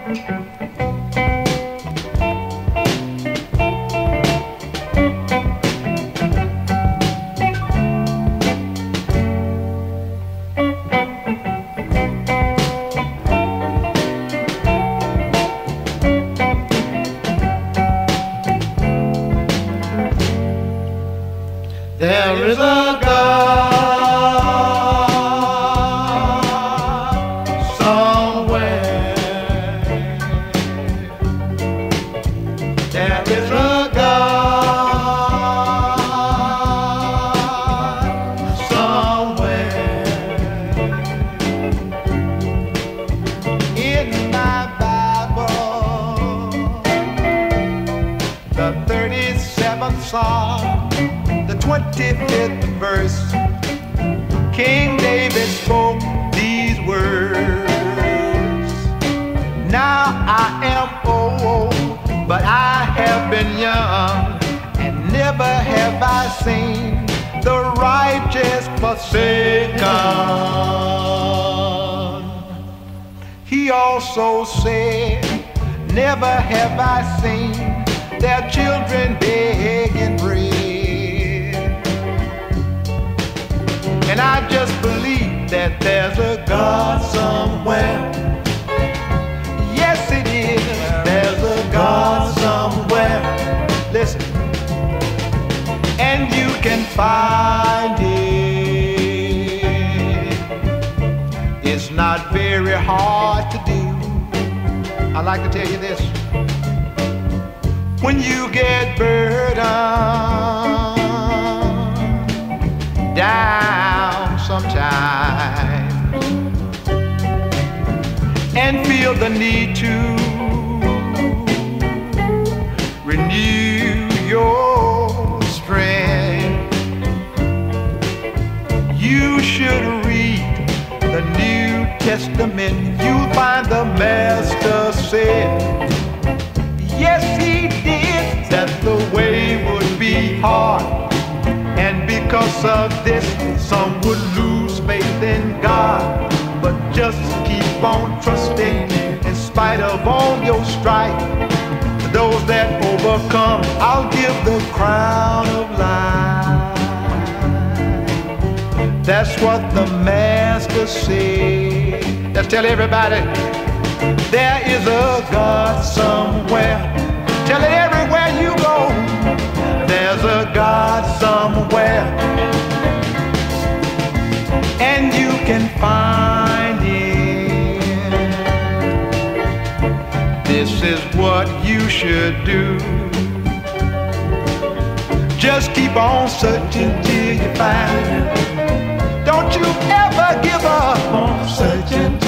There is a God somewhere. There is a God somewhere. In my Bible, the 37th Psalm, the 25th verse, King David spoke these words. Now I am old, but I have been young, and never have I seen the righteous forsaken. He also said, never have I seen their children begging bread. And I just believe that there's a God somewhere. Yes, it is. There's a God somewhere. Listen. And you can find it. It's not very hard to do. I like to tell you this. When you get burdened down sometimes and feel the need to renew your strength, you should read the New Testament. You'll find the Master said, yes, he did, that the way would be hard. And because of this, some would lose faith in God. But just keep on trusting in spite of all your strife. To those that overcome, I'll give the crown of life. That's what the Master said. Let's tell everybody, there is a God somewhere. Tell it everywhere you go. There's a God somewhere, and you can find Him. This is what you should do. Just keep on searching till you find Him. Don't you ever give up on searching.